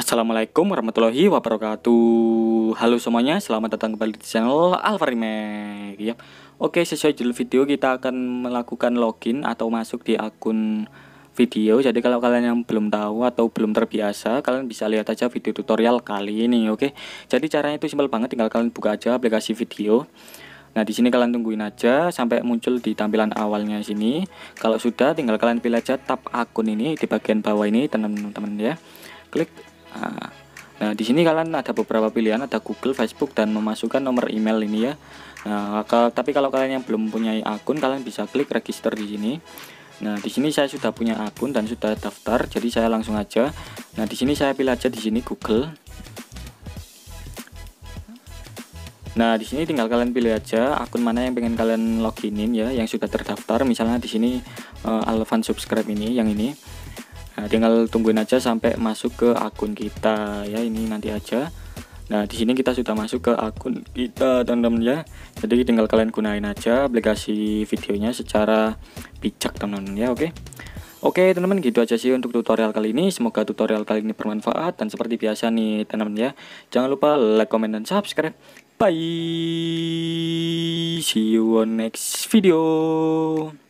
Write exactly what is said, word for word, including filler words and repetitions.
Assalamualaikum warahmatullahi wabarakatuh. Halo semuanya, selamat datang kembali di channel Alfa Remake ya. Oke, sesuai judul video kita akan melakukan login atau masuk di akun video. Jadi kalau kalian yang belum tahu atau belum terbiasa, kalian bisa lihat aja video tutorial kali ini. Oke, jadi caranya itu simpel banget, tinggal kalian buka aja aplikasi video. Nah, di sini kalian tungguin aja sampai muncul di tampilan awalnya sini. Kalau sudah, tinggal kalian pilih aja tab akun ini di bagian bawah ini, teman-teman ya. Klik. Nah, nah di sini kalian ada beberapa pilihan, ada Google, Facebook, dan memasukkan nomor email ini ya. Nah, kalau, tapi kalau kalian yang belum punya akun, kalian bisa klik register di sini. Nah, di sini saya sudah punya akun dan sudah daftar, jadi saya langsung aja. Nah, di sini saya pilih aja di sini Google. Nah, di sini tinggal kalian pilih aja akun mana yang pengen kalian loginin ya, yang sudah terdaftar. Misalnya di sini uh, Alvan subscribe ini, yang ini. Nah, tinggal tungguin aja sampai masuk ke akun kita ya, ini nanti aja. Nah, di sini kita sudah masuk ke akun kita, teman-teman ya. Jadi tinggal kalian gunain aja aplikasi videonya secara bijak, teman-teman ya. Oke. Oke, teman-teman, gitu aja sih untuk tutorial kali ini. Semoga tutorial kali ini bermanfaat, dan seperti biasa nih, teman-teman ya. Jangan lupa like, comment, dan subscribe. Bye. See you on next video.